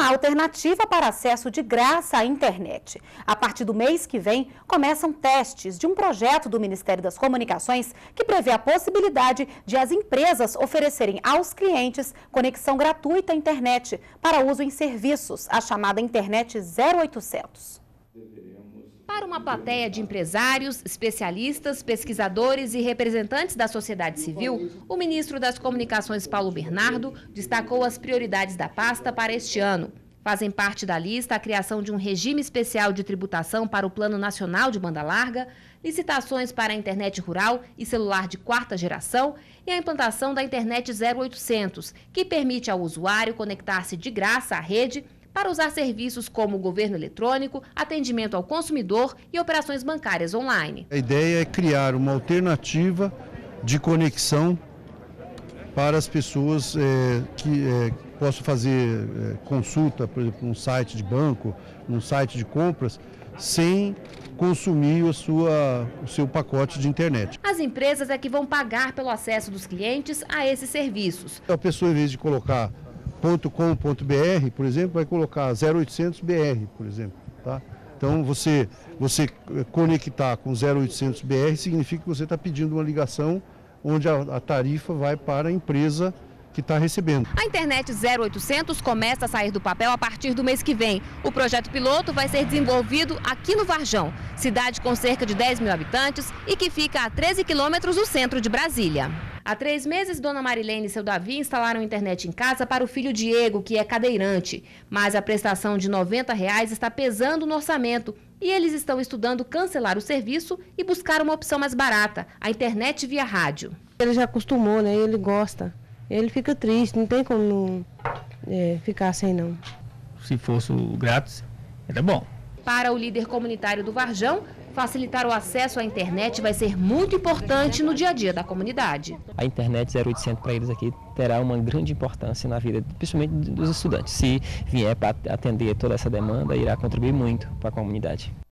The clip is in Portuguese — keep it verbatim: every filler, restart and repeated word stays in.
alternativa para acesso de graça à internet. A partir do mês que vem, começam testes de um projeto do Ministério das Comunicações que prevê a possibilidade de as empresas oferecerem aos clientes conexão gratuita à internet para uso em serviços, a chamada Internet zero oitocentos. Para uma plateia de empresários, especialistas, pesquisadores e representantes da sociedade civil, o ministro das Comunicações, Paulo Bernardo, destacou as prioridades da pasta para este ano. Fazem parte da lista a criação de um regime especial de tributação para o Plano Nacional de Banda Larga, licitações para a internet rural e celular de quarta geração e a implantação da Internet zero oitocentos, que permite ao usuário conectar-se de graça à rede para usar serviços como governo eletrônico, atendimento ao consumidor e operações bancárias online. A ideia é criar uma alternativa de conexão para as pessoas é, que é, possam fazer é, consulta, por exemplo, num site de banco, num site de compras, sem consumir a sua, o seu pacote de internet. As empresas é que vão pagar pelo acesso dos clientes a esses serviços. A pessoa, em vez de colocar .com.br, por exemplo, vai colocar zero oitocentos B R, por exemplo, tá? Então, você, você conectar com zero oitocentos B R significa que você está pedindo uma ligação onde a, a tarifa vai para a empresa que está recebendo. A Internet zero oitocentos começa a sair do papel a partir do mês que vem. O projeto piloto vai ser desenvolvido aqui no Varjão, cidade com cerca de dez mil habitantes e que fica a treze quilômetros do centro de Brasília. Há três meses, Dona Marilene e seu Davi instalaram internet em casa para o filho Diego, que é cadeirante. Mas a prestação de noventa reais está pesando no orçamento e eles estão estudando cancelar o serviço e buscar uma opção mais barata, a internet via rádio. Ele já acostumou, né? Ele gosta. Ele fica triste, não tem como não, é, ficar sem não. Se fosse o grátis, era bom. Para o líder comunitário do Varjão, facilitar o acesso à internet vai ser muito importante no dia a dia da comunidade. A internet zero oitocentos para eles aqui terá uma grande importância na vida, principalmente dos estudantes. Se vier para atender toda essa demanda, irá contribuir muito para a comunidade.